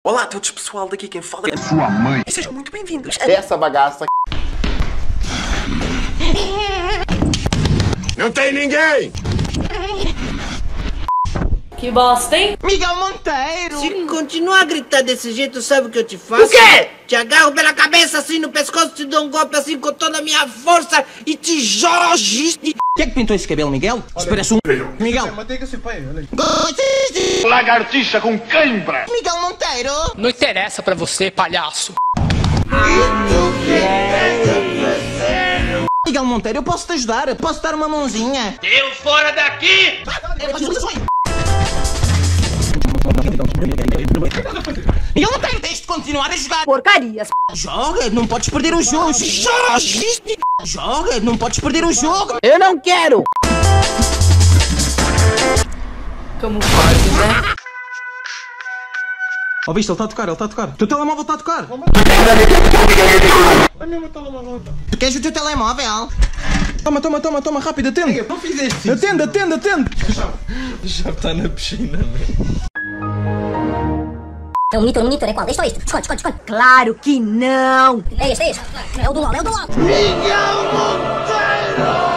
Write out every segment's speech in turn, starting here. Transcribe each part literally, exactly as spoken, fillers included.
Olá a todos pessoal, daqui quem fala é sua mãe. E sejam muito bem-vindos a essa bagaça. Não tem ninguém! Que bosta, hein? Miguel Monteiro! Se continuar a gritar desse jeito, sabe o que eu te faço? O quê? Te agarro pela cabeça assim no pescoço, te dou um golpe assim com toda a minha força e te jorge. Quem é que pintou esse cabelo, Miguel? Se parece um... Miguel! Lagartixa com cãibra! Miguel Monteiro! Não interessa pra você, palhaço. Miguel Monteiro, eu posso te ajudar? Posso dar uma mãozinha? Eu fora daqui! Miguel Monteiro, tens de continuar a jogar! Porcarias! Joga, não podes perder o jogo! Jorge! Joga, não podes perder o jogo! Eu não quero! Camuflagem, né? Ó, viste, ele está a tocar, ele está a tocar. O teu telemóvel está a tocar. Tu queres o teu telemóvel? Toma, toma, toma, toma, rápido, atende. Eu não fizeste isso. Atende, atende, atende. Já está na piscina, né? É um monitor, um monitor, é qual? Este ou este? Escolhe, escolhe, escolhe. Claro que não! É este, é este. É o do LOL, é o do LOL. Miguel Monteiro!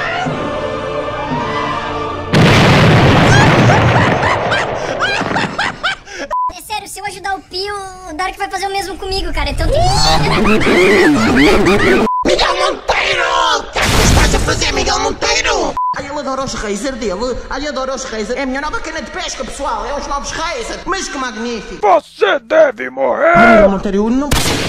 É sério, se eu ajudar o Pio, o Dark vai fazer o mesmo comigo, cara. Então... Miguel Monteiro! O que é que estás a fazer, Miguel Monteiro? Ai, ele adora os Razer dele. Ai, adora os Razer. É a minha nova cana de pesca, pessoal. É os novos Razer. Mas que magnífico. Você deve morrer! Ai, Miguel Monteiro, eu não...